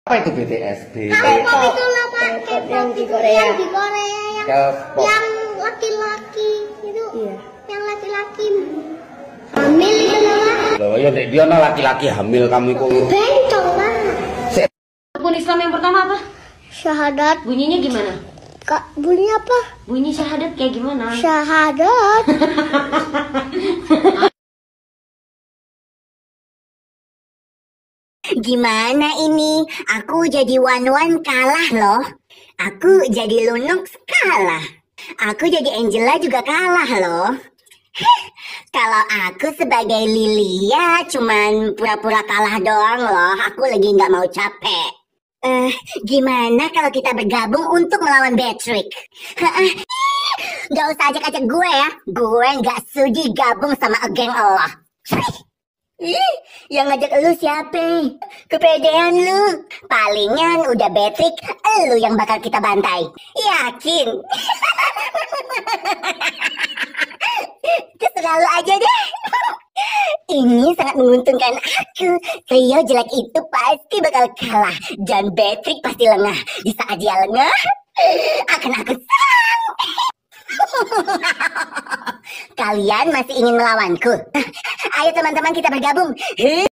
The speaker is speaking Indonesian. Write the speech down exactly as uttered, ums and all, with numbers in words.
Apa itu B T S? B T S K-pop itulah Pak, K-pop yang di itu Korea. yang di Korea yang K-pop. yang laki-laki itu. Iya. Yang laki-laki hamil itu Pak. Loh, ya dia no laki-laki hamil kamu iku. Bencong Pak. Rukun Islam yang pertama apa? Syahadat. Bunyinya gimana? Kak, bunyi apa? Bunyi syahadat kayak gimana? Syahadat. Gimana ini? Aku jadi Wan-Wan kalah loh. Aku jadi Lunox kalah. Aku jadi Angela juga kalah loh. Heh, kalau aku sebagai Lilia cuman pura-pura kalah doang loh. Aku lagi nggak mau capek. Eh, gimana kalau kita bergabung untuk melawan Beatrix? Heeh. Gak usah ajak-ajak gue ya. Gue nggak sudi gabung sama geng Allah. Ih, yang ngajak lu siapa? Kepedean lu. Palingan udah Beatrix, lu yang bakal kita bantai. Yakin? Terserah lu aja deh. Ini sangat menguntungkan aku. Trio jelek itu pasti bakal kalah. Dan Beatrix pasti lengah. Di saat dia lengah, akan aku serang. Kalian masih ingin melawanku? Ayo teman-teman kita bergabung.